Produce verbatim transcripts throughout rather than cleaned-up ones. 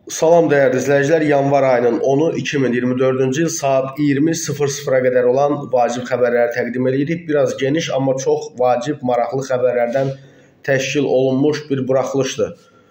Salam dəyərli izləyicilər, yanvar ayının onu iki min iyirmi dördüncü il saat iyirmi sıfır sıfıra qədər olan vacib xəbərləri təqdim edirik. Biraz geniş, amma çox vacib, maraqlı xəbərlərdən təşkil olunmuş bir buraxılışdır.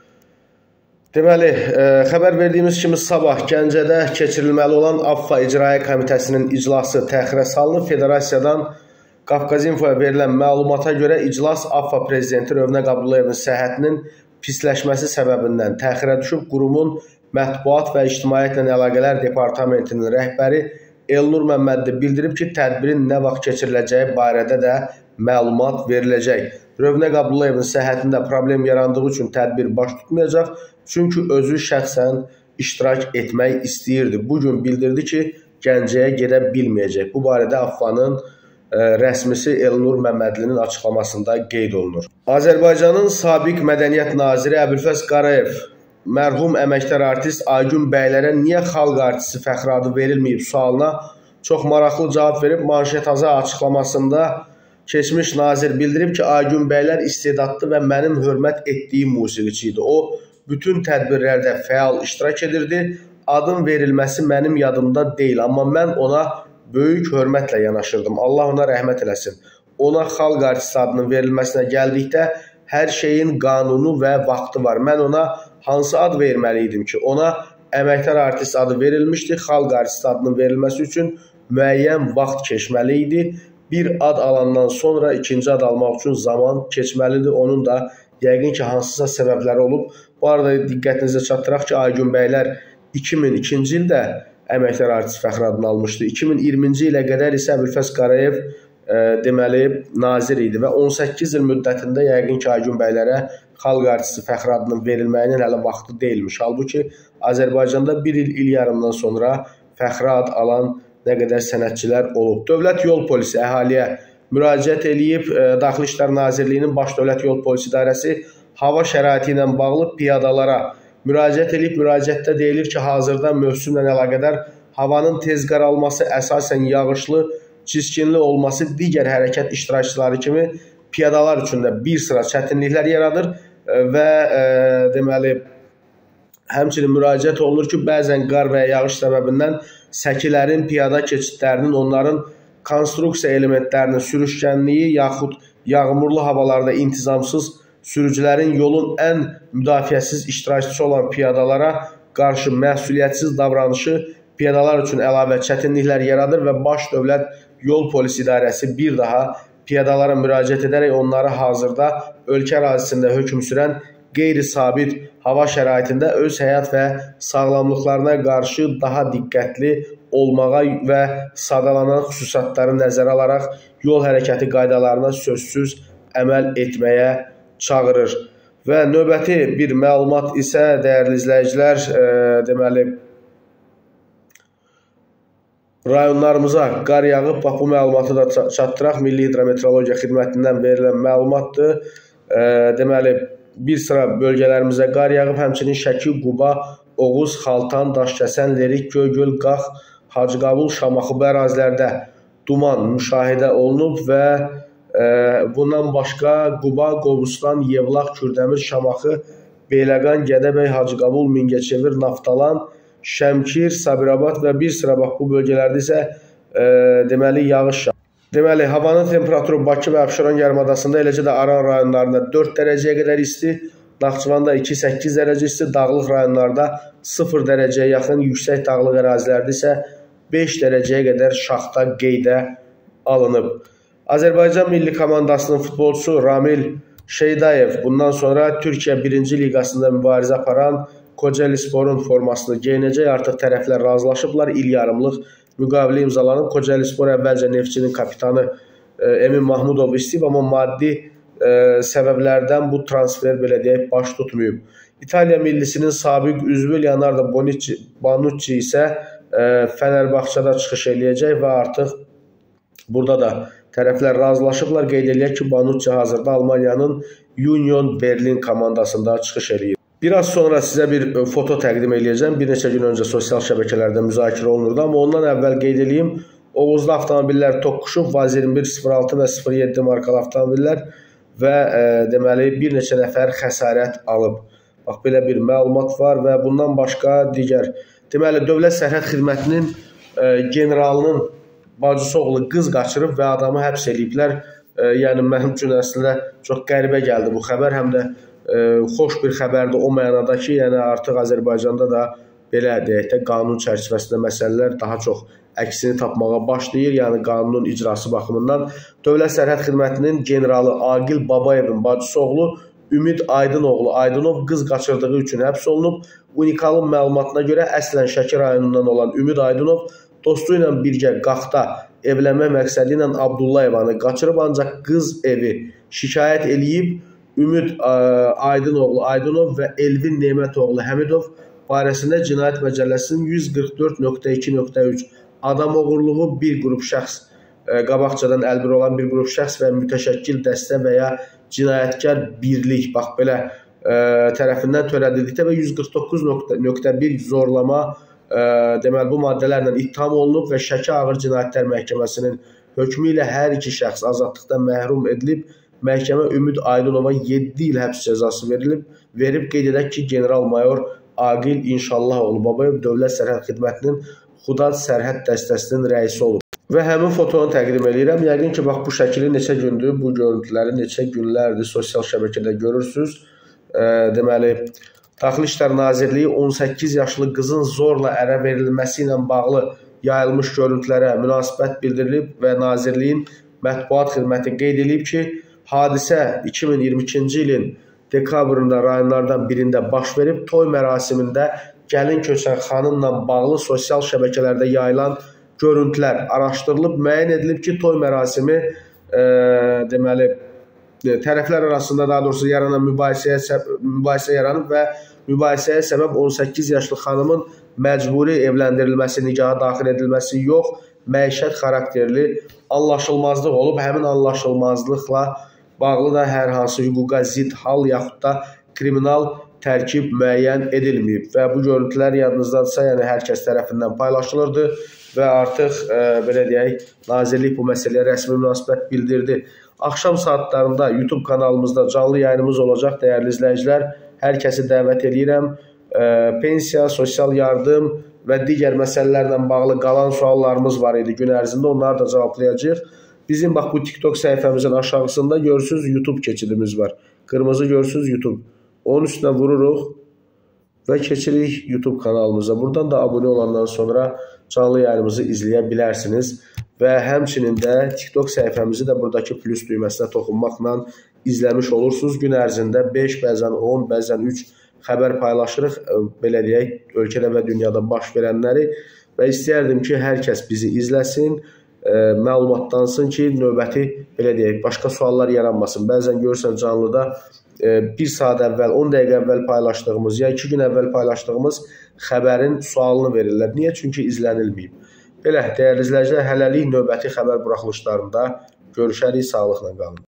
Deməli, e, xəbər verdiyimiz kimi sabah Gəncədə keçirilməli olan AFFA İcraiyyə Komitəsinin iclası təxirə salınıb. Federasiyadan Qafqazinfoya verilən məlumata görə iclas AFFA prezidenti Rövnəq Abdullayevin səhhətinin pisləşməsi səbəbindən təxirə düşüb. Qurumun Mətbuat və İctimaiyyətlə Əlaqələr Departamentinin rəhbəri Elnur Məmmədli bildirib ki, tədbirin nə vaxt keçiriləcəyi barədə də məlumat veriləcək. Rövnəq Abdullayevin səhhətində problem yarandığı üçün tədbir baş tutmayacaq, çünki özü şəxsən iştirak etmək istəyirdi. Bugün bildirdi ki, Gəncəyə gedə bilməyəcək. Bu barədə AFFA-nın rəsmisi Elnur Məmmədlinin açıqlamasında qeyd olunur. Azərbaycanın sabiq mədəniyyət naziri Əbülfəz Qarayev mərhum əməkdar artist Aygün bəylərə niyə xalq artisti fəxri adı verilməyib sualına çox maraqlı cavab verib. Manşetaza açıqlamasında keçmiş nazir bildirib ki, Aygün bəylər istedadlı və mənim hörmət etdiyim musiqiçi idi. O, bütün tədbirlərdə fəal iştirak edirdi. Adın verilməsi mənim yadımda deyil, amma mən ona böyük hörmətlə yanaşırdım. Allah ona rəhmət eləsin. Ona xalq artisti adının verilməsinə gəldikdə hər şeyin qanunu və vaxtı var. Mən ona hansı ad verməli idim ki, ona əməkdar artist adı verilmişdi. Xalq artisti adının verilməsi üçün müəyyən vaxt keçməli idi. Bir ad alandan sonra ikinci ad almaq üçün zaman keçməlidir. Onun da yəqin ki, hansısa səbəbləri olub. Bu arada diqqətinizə çatdıraq ki, Aygün bəylər iki min ikinci ildə əməkdar artist fəxri adını almışdı. iki min iyirminci ilə qədər isə Əbülfəz Qarayev e, deməli nazir idi və on səkkiz il müddətində yəqin ki, Aygün bəylərə xalq artisti fəxri adının verilməyinin hələ vaxtı deyilmiş. Halbuki Azərbaycanda bir il, il yarımdan sonra fəxri ad alan nə qədər sənətçilər olub. Dövlət Yol Polisi əhaliyə müraciət eləyib. E, Daxili İşlər Nazirliyinin Baş Dövlət Yol Polisi İdarəsi hava şəraiti ilə bağlı piyadalara müraciət edib. Müraciətdə deyilir ki, hazırda mövsümlə əlaqədar havanın tez qaralması, əsasən yağışlı, çiskinli olması digər hərəkət iştirakçıları kimi piyadalar üçün də bir sıra çətinliklər yaradır və e, deməli, həmçinin müraciət olunur ki, bəzən qar və yağış səbəbindən səkilərin, piyada keçidlərinin, onların konstruksiya elementlərinin sürüşkənliyi yaxud yağmurlu havalarda intizamsız sürücülərin yolun ən müdafiəsiz iştirakçısı olan piyadalara qarşı məsuliyyətsiz davranışı piyadalar üçün əlavə çətinliklər yaradır və Baş Dövlət Yol Polisi İdarəsi bir daha piyadalara müraciət edərək onları hazırda ölkə ərazisində hökm sürən qeyri-sabit hava şəraitində öz həyat və sağlamlıqlarına qarşı daha diqqətli olmağa və sadalanan xüsusatları nəzərə alaraq yol hərəkəti qaydalarına sözsüz əməl etməyə çağırır. Və növbəti bir məlumat isə dəyərli izləyicilər, e, deməli rayonlarımıza qar yağıb. Bax, bu məlumatı da çatdıraq. Milli Hidrometeorologiya Xidmətindən verilən məlumatdır. E, deməli, bir sıra bölgələrimizə qar yağıb. Həmçinin Şəki, Quba, Oğuz, Xaltan, Daşkəsən, Lerik, Göygöl, Qax, Hacıqabul, Şamaxı bu ərazilərdə duman müşahidə olunub və bundan başqa Quba, Qobustan, Yevlax, Kürdəmir, Şamaxı, Beyləqan, Gədəbəy, Hacıqabul, Mingəçevir, Naftalan, Şəmkir, Sabirabad və bir sıra bax, bu bölgələrdə isə e, deməli yağış yağır. Deməli, havanın temperaturu Bakı və Abşeron yarımadasında, eləcə də Aran rayonlarında dörd dərəcəyə qədər isti, Naxçıvanda iki səkkiz dərəcə isti, dağlıq rayonlarda sıfır dərəcəyə yaxın, yüksək dağlıq ərazilərdə isə beş dərəcəyə qədər şaxta qeydə alınıb. Azərbaycan milli komandasının futbolçusu Ramil Şeydayev bundan sonra Türkiyə birinci liqasında mübarizə aparan Kocaelisporun formasını geyinəcək. Artıq tərəflər razılaşıblar. İl yarımlıq müqavilə imzalanıb. Kocaelispor əvvəlcə Neftçinin kapitanı Emin Mahmudov istəyib, amma maddi e, səbəblərdən bu transfer belə deyək baş tutmayıb. İtaliya millisinin sabiq üzvü Leonardo Bonucci, Bonucci isə e, Fənərbağçada çıxış eləyəcək və artıq burada da tərəflər razılaşıblar. Qeyd eləyək ki, Bonucci hazırda Almaniyanın Union Berlin komandasında çıxış eləyir. Biraz sonra sizə bir foto təqdim eləyəcəm. Bir neçə gün öncə sosial şəbəkələrdə müzakirə olunurdu, amma ondan əvvəl qeyd eləyim. Oğuzda avtomobillər toqquşub, Vaz iyirmi bir sıfır altı və sıfır yeddi markalı avtomobillər və e, deməli bir neçə nəfər xəsarət alıb. Bax, belə bir məlumat var və bundan başqa digər, deməli, Dövlət Sərhəd Xidmətinin e, generalının bacısı oğlu qız qaçırıb və adamı həbs ediblər. E, yəni, mənim üçün əslində çox qəribə gəldi bu xəbər, həm də e, xoş bir xəbərdir o mənada ki, yəni artıq Azərbaycanda da belə deyək də qanun çərçivəsində məsələlər daha çox əksini tapmağa başlayır. Yəni, qanunun icrası baxımından Dövlət Sərhəd Xidmətinin generalı Aqil Babayevin bacısı oğlu Ümid Aydınoğlu Aydınov qız qaçırdığı üçün həbs olunub. Unikalın məlumatına görə əslən Şəki rayonundan olan Ümid Aydınov dostu ilə birgə Qaxda evlənmə məqsədi ilə Abdullayevanı qaçırıb, ancaq qız evi şikayət eləyib. Ümid Aydınoğlu Aydınov və Elvin Nemətoğlu Həmidov barəsində Cinayət Məcəlləsinin yüz qırx dörd nöqtə iki nöqtə üç adam oğurluğu bir qrup şəxs, qabaqcadan əlbir olan bir qrup şəxs və mütəşəkkil dəstə və ya cinayətkar birlik, bax belə ə, tərəfindən törədildikdə və yüz qırx doqquz nöqtə bir zorlama ə, deməli bu maddələrlə ittiham olunub və Şəki Ağır Cinayətlər Məhkəməsinin hökmü ilə hər iki şəxs azadlıqdan məhrum edilib. Məhkəmə Ümid Aydınova yeddi il həbs cəzası verilib. Verib qeyd edək ki, general-mayor Aqil İnşallahoğlu Babayev Dövlət Sərhəd Xidmətinin Xudad Sərhəd dəstəsinin rəisi olub. Və həmin fotonu təqdim edirəm. Yəqin ki, bax, bu şəkili neçə gündür, bu görüntüləri neçə günlərdir sosial şəbəkədə görürsünüz. E, deməli, Daxili İşlər Nazirliyi on səkkiz yaşlı qızın zorla ərə verilməsi ilə bağlı yayılmış görüntülərə münasibət bildirilib və Nazirliyin mətbuat xidməti qeyd edib ki, hadisə iki min iyirmi ikinci ilin dekabrında rayonlardan birində baş verib. Toy mərasimində gəlin köçən xanımla bağlı sosial şəbəkələrdə yayılan görüntülər araşdırılıb, müəyyən edilib ki, toy mərasimi e, deməli tərəflər arasında daha doğrusu yaranan mübahisəyə, mübahisə yaranıb və mübahisəyə səbəb on səkkiz yaşlı xanımın məcburi evləndirilməsi, nigaha daxil edilməsi yox, məişət xarakterli anlaşılmazlıq olub. Həmin anlaşılmazlıqla bağlı da hər hansı hüquqa zidd hal yaxud da kriminal tərkib müəyyən edilməyib və bu görüntülər yadınızdadırsa, yəni hər kəs tərəfindən paylaşılırdı və artıq e, belə deyək, Nazirlik bu məsələyə rəsmi münasibət bildirdi. Axşam saatlarında YouTube kanalımızda canlı yayınımız olacaq, dəyərli izləyicilər. Hər kəsi dəvət edirəm. E, pensiya, sosial yardım və digər məsələlərlə bağlı qalan suallarımız var idi gün ərzində, onları da cavablayacağıq. Bizim bax bu TikTok səhifəmizin aşağısında görürsünüz YouTube keçidimiz var. Qırmızı görürsünüz YouTube. Onun üstünə vururuq və keçirik YouTube kanalımıza. Buradan da abunə olandan sonra canlı yayınımızı izləyə bilərsiniz və həmçinin də TikTok səhifəmizi də buradakı plus düyməsinə toxunmaqla izləmiş olursunuz. Gün ərzində beş, bəzən on, bəzən üç xəbər paylaşırıq, belə deyək, ölkədə və dünyada baş verənləri və istəyərdim ki, hər kəs bizi izləsin, e, məlumatlansın ki, növbəti, belə deyək, başqa suallar yaranmasın. Bəzən görürsən canlıda e, bir saat əvvəl, on dəqiqə əvvəl paylaşdığımız ya iki gün əvvəl paylaşdığımız xəbərin sualını verirlər. Niyə? Çünki izlənilməyib. Belə, dəyərli izləyicilər, hələlik növbəti xəbər buraxılışlarında görüşərik, sağlıqla qalın.